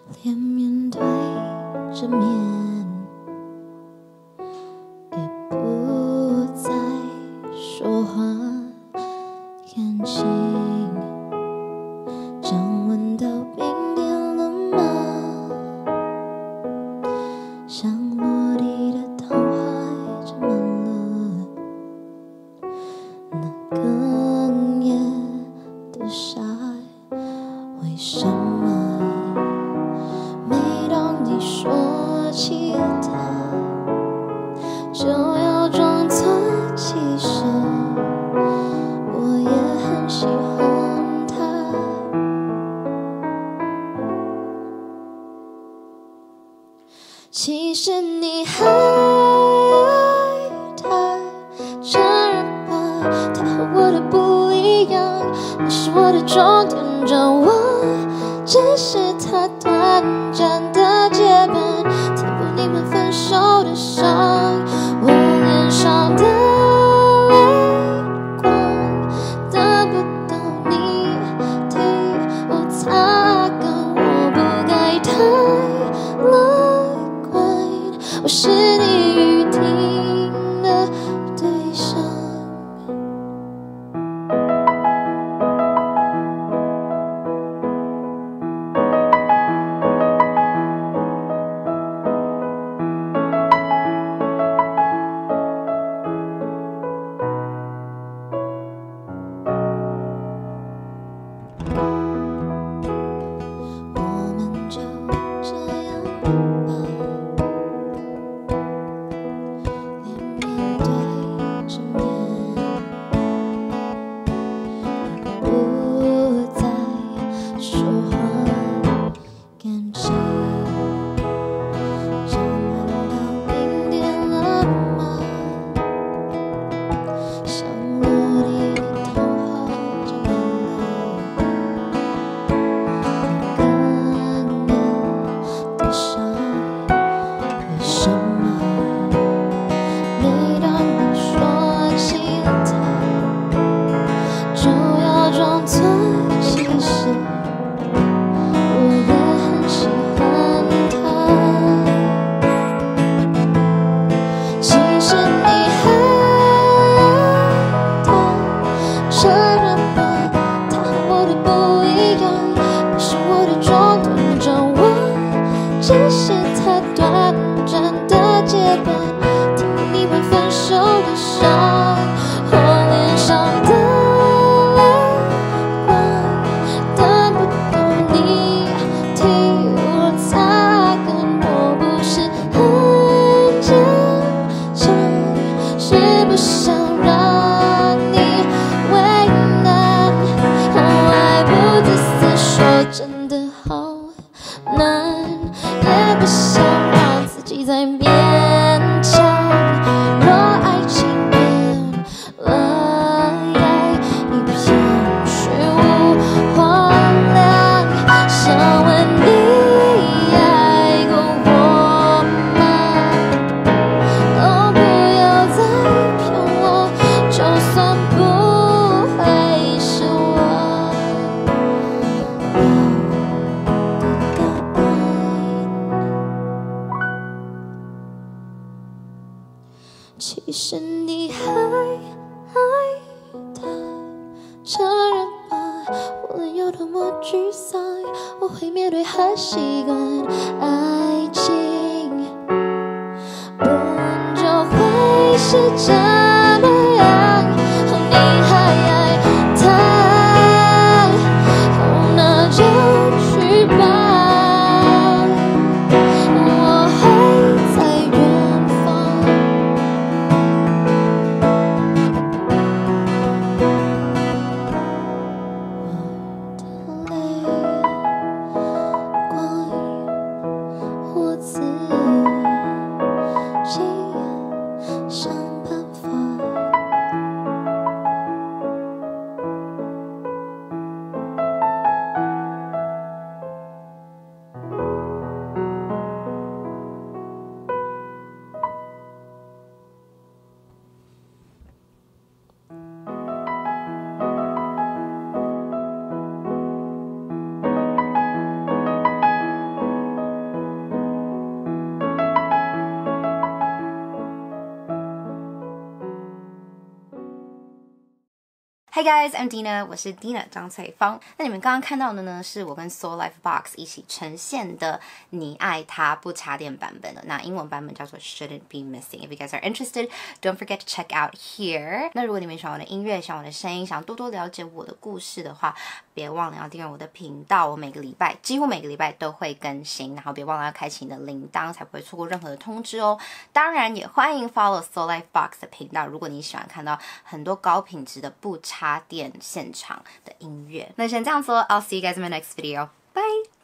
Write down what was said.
连面对着面，也不再说话。感情降温到冰点了吗？像落地的桃花沾满了那哽咽的沙。为什么每当你说起他，就要装作其实我也很喜欢他？其实你还爱他，承认吧，他和我的不一样，你是我的终点站，我只是他短暂的接班，填补你们分手的伤。我脸上的泪光得不到你替我擦干，我不该太乐观，我是你预定的对象。我们就这样吧，连面对着面，也不再说话。感情降温到冰点了吗？像落地的桃花沾满了哽咽的沙。为什么每当你说起他，就要装作其实我也很喜欢他？其实你还爱他，承认吧，他和我的不一样，你是我的终点站，我只是他短暂的接班，填补你们分手的伤。我脸上的泪光等不到你替我擦干，我不是很坚强，是不想让你为难。爱不自私，说真的好难，也不想让自己再勉强。若爱情变了样，一片虚无荒凉，想问你爱过我吗？哦，不要再骗我，就算不会是我。其实你还爱他，承认吧，无论有多么沮丧，我会面对和习惯爱情，不然就会是这么样。你还爱他，哦，那就去吧。我会在远方，我的泪光，我自己想办法。 Hey guys, I'm Dina， 我是 Dina 张翠芳。那你们刚刚看到的呢，是我跟 Soul Life Box 一起呈现的你爱它不插电版本的。那英文版本叫做 Shouldn't Be Missing. If you guys are interested, don't forget to check out here. 那如果你们喜欢我的音乐，喜欢我的声音，想多多了解我的故事的话，别忘了要订阅我的频道。我几乎每个礼拜都会更新，然后别忘了要开启你的铃铛，才不会错过任何的通知哦。当然也欢迎 follow Soul Life Box 的频道，如果你喜欢看到很多高品质的不插电现场的音乐。那先这样说 ，I'll see you guys in my next video. Bye.